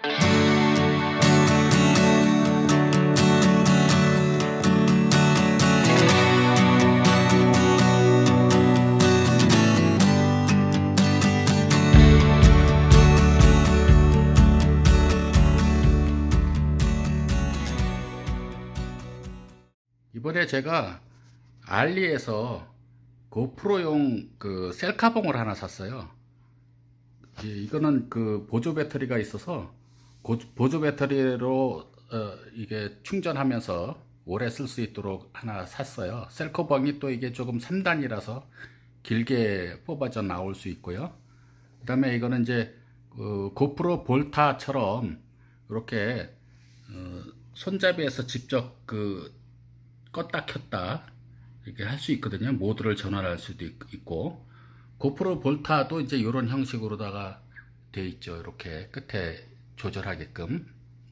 이번에 제가 알리에서 고프로용 그 셀카봉을 하나 샀어요. 이거는 그 보조 배터리가 있어서 보조 배터리로 이게 충전하면서 오래 쓸 수 있도록 하나 샀어요. 셀카봉이 또 이게 조금 3단이라서 길게 뽑아져 나올 수 있고요. 그 다음에 이거는 이제 고프로 볼타처럼 이렇게 손잡이에서 직접 껐다 켰다 이렇게 할 수 있거든요. 모드를 전환할 수도 있고, 고프로 볼타도 이제 이런 형식으로다가 되어 있죠. 이렇게 끝에 조절하게끔.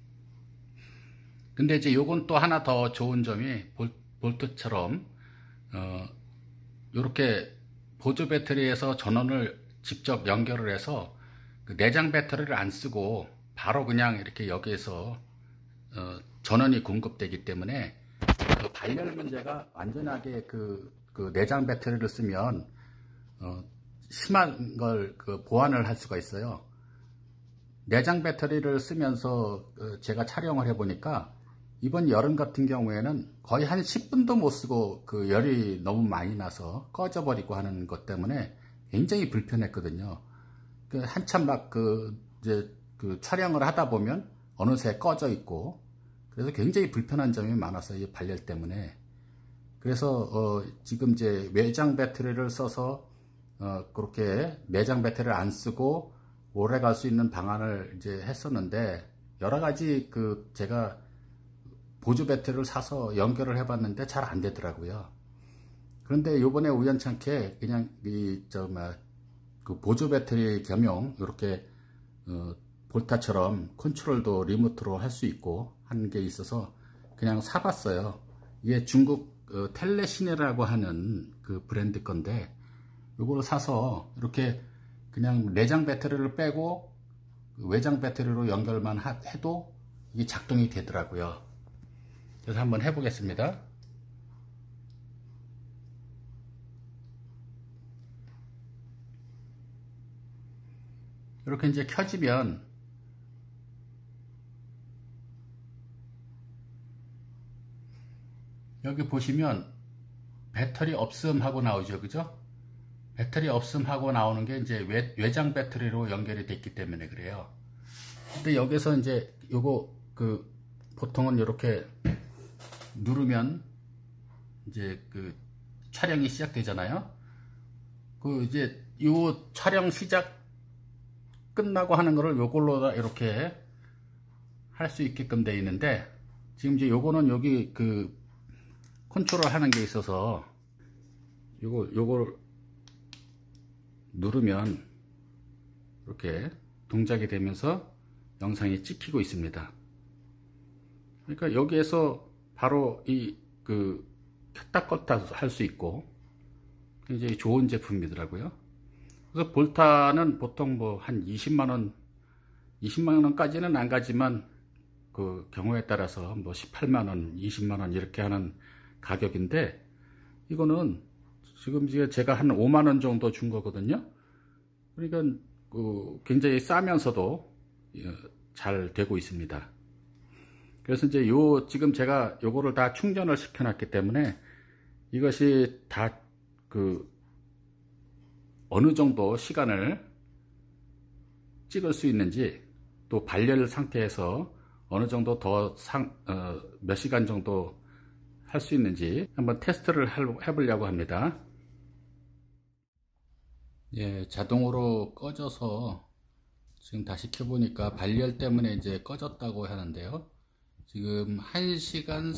근데 이제 요건 또 하나 더 좋은 점이 볼트처럼 이렇게 보조 배터리에서 전원을 직접 연결을 해서 그 내장 배터리를 안 쓰고 바로 그냥 이렇게 여기에서 전원이 공급되기 때문에 그 발열 문제가 완전하게 그 내장 배터리를 쓰면 심한 걸 보완을 할 수가 있어요. 내장 배터리를 쓰면서 제가 촬영을 해 보니까 이번 여름 같은 경우에는 거의 한 10분도 못 쓰고 그 열이 너무 많이 나서 꺼져 버리고 하는 것 때문에 굉장히 불편했거든요. 한참 막 이제 촬영을 하다 보면 어느새 꺼져 있고, 그래서 굉장히 불편한 점이 많았어요. 이 발열 때문에. 그래서 지금 이제 외장 배터리를 써서 그렇게 내장 배터리를 안 쓰고 오래 갈 수 있는 방안을 이제 했었는데, 여러 가지 제가 보조 배터리를 사서 연결을 해봤는데 잘 안 되더라고요. 그런데 요번에 우연찮게 그냥 보조 배터리 겸용 이렇게 볼타처럼 컨트롤도 리모트로 할 수 있고 하는 게 있어서 그냥 사봤어요. 이게 중국 텔레시네라고 하는 그 브랜드 건데, 요거를 사서 이렇게 그냥 내장 배터리를 빼고 외장 배터리로 연결만 해도 이게 작동이 되더라고요. 그래서 한번 해보겠습니다. 이렇게 이제 켜지면 여기 보시면 배터리 없음 하고 나오죠. 그죠? 배터리 없음 하고 나오는 게 이제 외장 배터리로 연결이 됐기 때문에 그래요. 근데 여기서 이제 요거 보통은 이렇게 누르면 이제 촬영이 시작되잖아요. 이제 요 촬영 시작 끝나고 하는 거를 요걸로 이렇게 할 수 있게끔 되어 있는데, 지금 이제 요거는 여기 컨트롤 하는 게 있어서 요걸 누르면 이렇게 동작이 되면서 영상이 찍히고 있습니다. 그러니까 여기에서 바로 켰다 껐다 할 수 있고 굉장히 좋은 제품이더라고요. 그래서 볼타는 보통 뭐 한 20만원까지는 안 가지만 그 경우에 따라서 뭐 18만원, 20만원 이렇게 하는 가격인데, 이거는 지금 제가 한 5만원 정도 준 거거든요. 그러니까 굉장히 싸면서도 잘 되고 있습니다. 그래서 이제 지금 제가 요거를 다 충전을 시켜 놨기 때문에 이것이 다 어느 정도 시간을 찍을 수 있는지, 또 발열 상태에서 어느 정도 더 몇 시간 정도 할 수 있는지 한번 테스트를 해보려고 합니다. 예, 자동으로 꺼져서 지금 다시 켜보니까 발열 때문에 이제 꺼졌다고 하는데요. 지금 1시간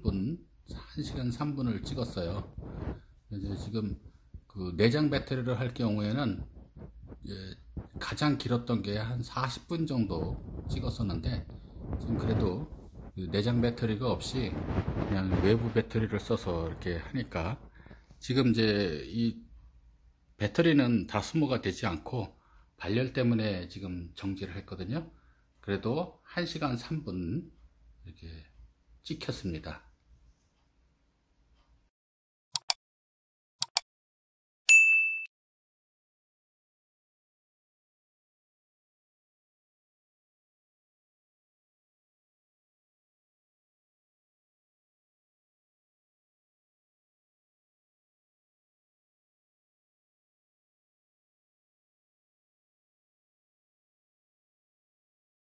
3분을 찍었어요. 이제 지금 내장 배터리를 할 경우에는 가장 길었던 게 한 40분 정도 찍었었는데, 지금 그래도 내장 배터리가 없이 그냥 외부 배터리를 써서 이렇게 하니까 지금 이제 이 배터리는 다 소모가 되지 않고 발열 때문에 지금 정지를 했거든요. 그래도 1시간 3분 이렇게 찍혔습니다.